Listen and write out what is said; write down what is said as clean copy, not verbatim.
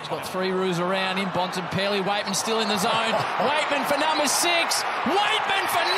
He's got three roos around him. Bontempelli, Weightman still in the zone. Weightman for number 6. Weightman for